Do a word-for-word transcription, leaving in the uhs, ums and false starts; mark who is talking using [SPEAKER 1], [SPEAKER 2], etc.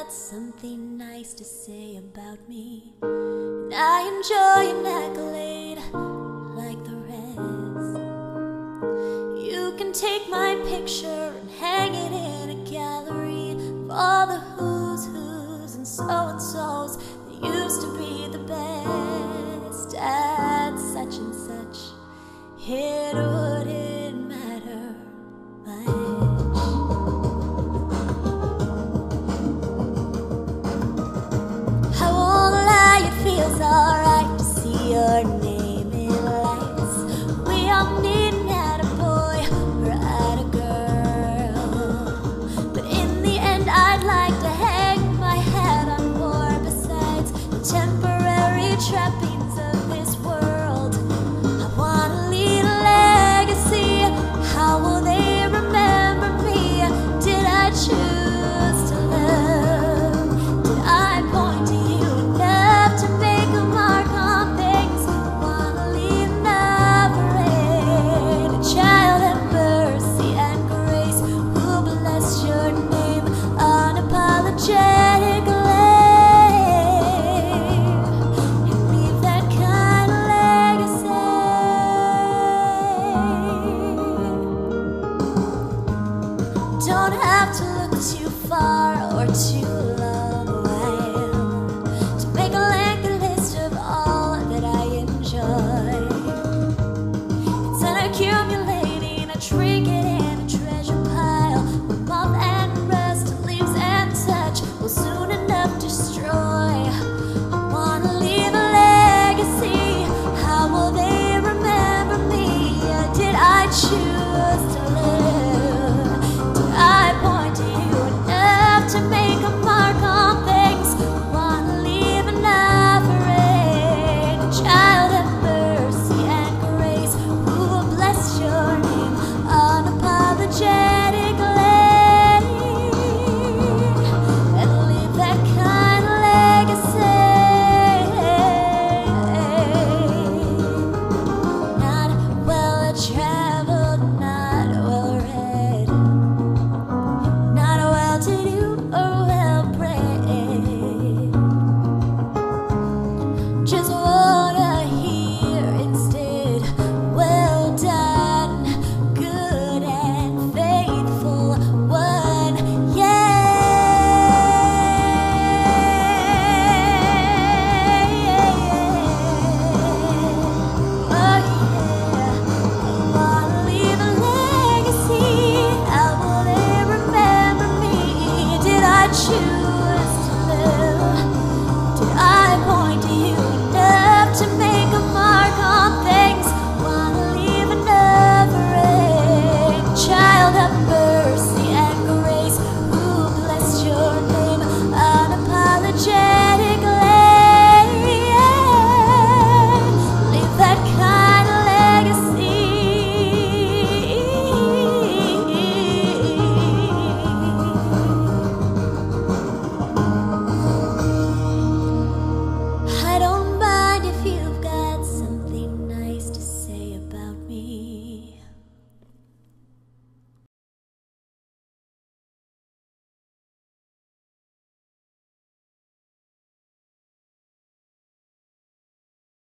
[SPEAKER 1] got something nice to say about me, and I enjoy an accolade like the rest. You can take my picture and hang it in a gallery of all the who's who's and so-and-so's that used to be the best at such and such. Hit